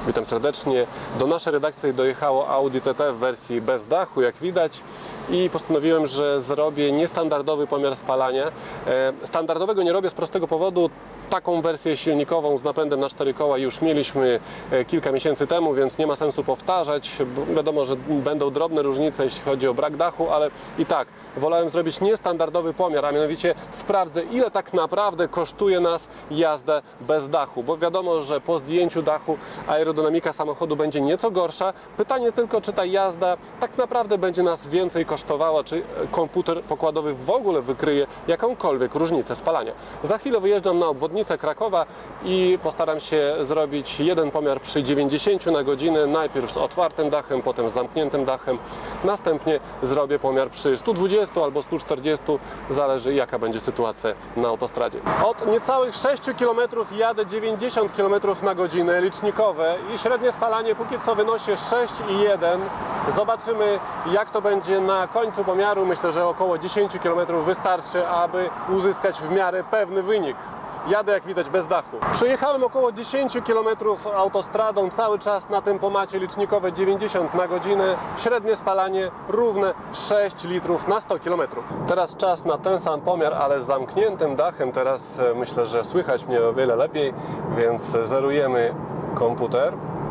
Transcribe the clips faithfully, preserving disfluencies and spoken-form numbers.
Witam serdecznie. Do naszej redakcji dojechało Audi T T w wersji bez dachu, jak widać. I postanowiłem, że zrobię niestandardowy pomiar spalania. Standardowego nie robię z prostego powodu. Taką wersję silnikową z napędem na cztery koła już mieliśmy kilka miesięcy temu, więc nie ma sensu powtarzać. Wiadomo, że będą drobne różnice, jeśli chodzi o brak dachu, ale i tak wolałem zrobić niestandardowy pomiar, a mianowicie sprawdzę, ile tak naprawdę kosztuje nas jazda bez dachu, bo wiadomo, że po zdjęciu dachu aerodynamika samochodu będzie nieco gorsza. Pytanie tylko, czy ta jazda tak naprawdę będzie nas więcej kosztowała, czy komputer pokładowy w ogóle wykryje jakąkolwiek różnicę spalania. Za chwilę wyjeżdżam na obwodnicę Krakowa i postaram się zrobić jeden pomiar przy dziewięćdziesięciu na godzinę, najpierw z otwartym dachem, potem z zamkniętym dachem, następnie zrobię pomiar przy stu dwudziestu albo stu czterdziestu, zależy jaka będzie sytuacja na autostradzie. Od niecałych sześciu kilometrów jadę dziewięćdziesiąt kilometrów na godzinę licznikowe i średnie spalanie póki co wynosi sześć i jeden. Zobaczymy, jak to będzie na końcu pomiaru. Myślę, że około dziesięciu kilometrów wystarczy, aby uzyskać w miarę pewny wynik. Jadę, jak widać, bez dachu. Przejechałem około dziesięciu kilometrów autostradą, cały czas na tempomacie licznikowe dziewięćdziesiąt na godzinę, średnie spalanie równe sześć litrów na sto kilometrów. Teraz czas na ten sam pomiar, ale z zamkniętym dachem. Teraz myślę, że słychać mnie o wiele lepiej, więc zerujemy komputer.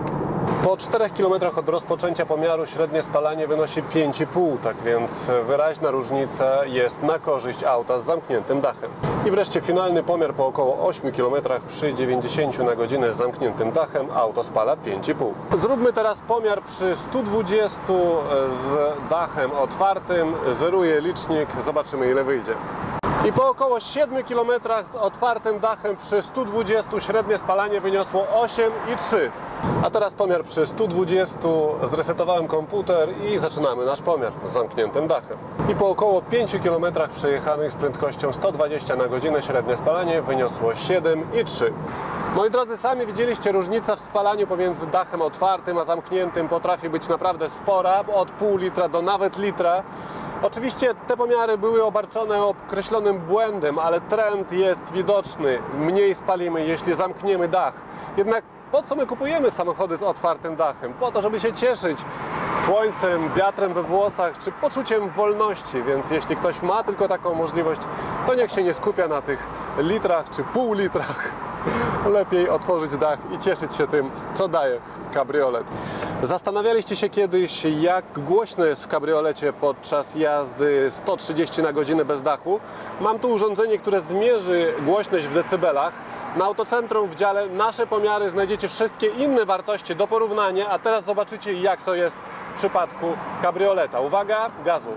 Po czterech kilometrach od rozpoczęcia pomiaru średnie spalanie wynosi pięć i pół, tak więc wyraźna różnica jest na korzyść auta z zamkniętym dachem. I wreszcie finalny pomiar po około ośmiu kilometrach przy dziewięćdziesięciu na godzinę z zamkniętym dachem, auto spala pięć i pół. Zróbmy teraz pomiar przy stu dwudziestu z dachem otwartym, zeruję licznik, zobaczymy, ile wyjdzie. I po około siedmiu kilometrach z otwartym dachem przy stu dwudziestu średnie spalanie wyniosło osiem i trzy. A teraz pomiar przy stu dwudziestu, zresetowałem komputer i zaczynamy nasz pomiar z zamkniętym dachem. I po około pięciu kilometrach przejechanych z prędkością sto dwadzieścia na godzinę średnie spalanie wyniosło siedem i trzy. Moi drodzy, sami widzieliście, różnica w spalaniu pomiędzy dachem otwartym a zamkniętym potrafi być naprawdę spora, od pół litra do nawet litra. Oczywiście te pomiary były obarczone określonym błędem, ale trend jest widoczny. Mniej spalimy, jeśli zamkniemy dach. Jednak po co my kupujemy samochody z otwartym dachem? Po to, żeby się cieszyć słońcem, wiatrem we włosach, czy poczuciem wolności. Więc jeśli ktoś ma tylko taką możliwość, to niech się nie skupia na tych litrach czy pół litrach. Lepiej otworzyć dach i cieszyć się tym, co daje kabriolet. Zastanawialiście się kiedyś, jak głośno jest w kabriolecie podczas jazdy sto trzydzieści na godzinę bez dachu? Mam tu urządzenie, które zmierzy głośność w decybelach. Na Autocentrum w dziale Nasze pomiary znajdziecie wszystkie inne wartości do porównania, a teraz zobaczycie, jak to jest w przypadku kabrioleta. Uwaga, gazu!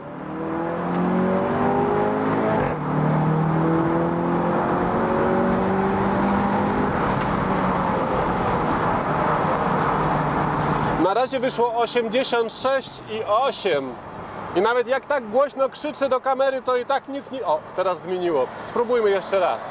Na razie wyszło osiemdziesiąt sześć i osiem. I nawet jak tak głośno krzyczę do kamery, to i tak nic nie... O, teraz zmieniło. Spróbujmy jeszcze raz.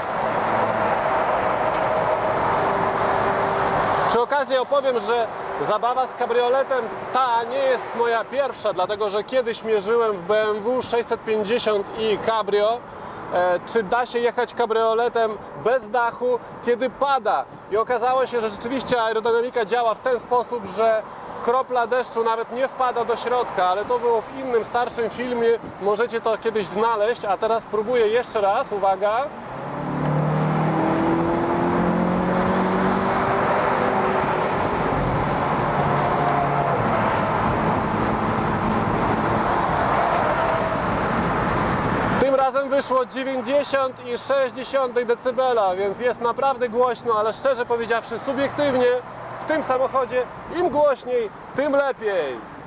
Przy okazji opowiem, że zabawa z kabrioletem ta nie jest moja pierwsza, dlatego że kiedyś mierzyłem w B M W sześćset pięćdziesiąt i Cabrio, e, czy da się jechać kabrioletem bez dachu, kiedy pada. I okazało się, że rzeczywiście aerodynamika działa w ten sposób, że kropla deszczu nawet nie wpada do środka, ale to było w innym, starszym filmie, możecie to kiedyś znaleźć, a teraz spróbuję jeszcze raz, uwaga. Tym razem wyszło dziewięćdziesiąt i sześć dziesiątych decybela, więc jest naprawdę głośno, ale szczerze powiedziawszy, subiektywnie w tym samochodzie im głośniej, tym lepiej.